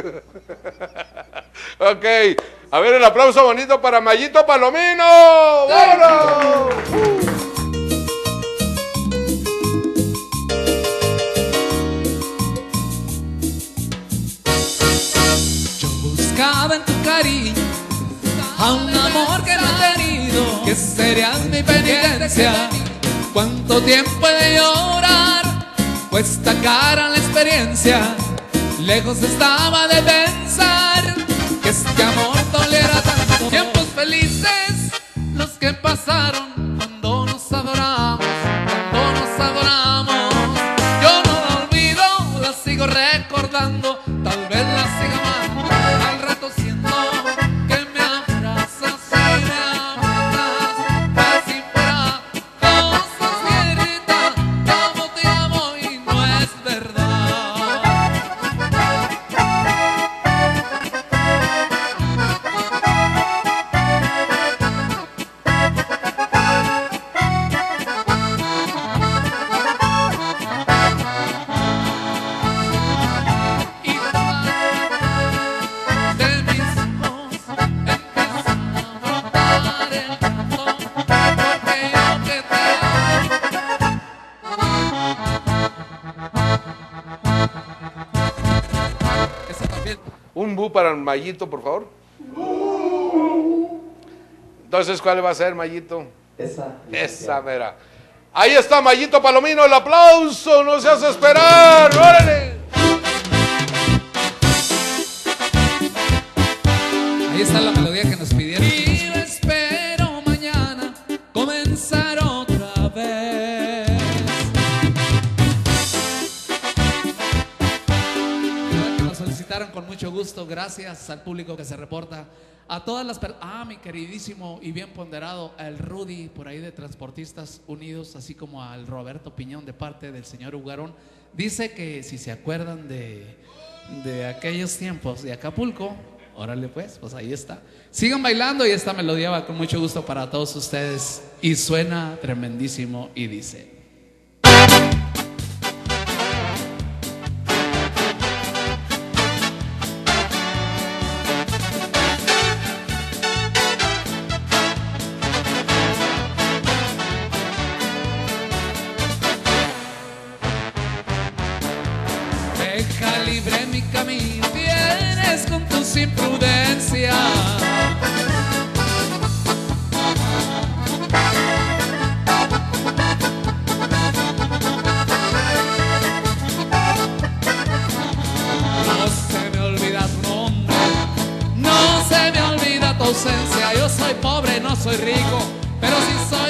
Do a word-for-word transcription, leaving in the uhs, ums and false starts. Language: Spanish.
Ok, a ver el aplauso bonito para Mayito Palomino. ¡Vámonos! Yo buscaba en tu cariño a un amor que no he tenido, que sería mi penitencia. Cuánto tiempo he de llorar, cuesta cara la experiencia. Lejos estaba de pensar que este amor tolera tanto. Tiempos felices los que pasaron cuando nos adoramos, cuando nos adoramos. Yo no la olvido, la sigo recordando, tal vez la siga amando. Al rato siento que me abrazas y me abrazas, casi fuera cosas que grita, te amo, te amo y no es verdad. Un bu para Mayito, por favor. Entonces, ¿cuál va a ser, Mayito? Esa. Esa, mira. Ahí está Mayito Palomino, el aplauso, no se hace esperar. ¡Órale! Ahí está la melodía que nos pidieron. Y lo espero mañana comenzar otra vez. Que nos solicitaron con mucho gusto. Gracias al público que se reporta. A todas las personas. Ah, mi queridísimo y bien ponderado, al Rudy por ahí de Transportistas Unidos, así como al Roberto Piñón de parte del señor Ugarón. Dice que si se acuerdan de, de aquellos tiempos de Acapulco. Órale pues, pues ahí está. Sigan bailando y esta melodía va con mucho gusto para todos ustedes. Y suena tremendísimo y dice: deja libre mi camino, vienes con tus imprudencias. No se me olvida tu nombre, no se me olvida tu ausencia. Yo soy pobre, no soy rico, pero sí soy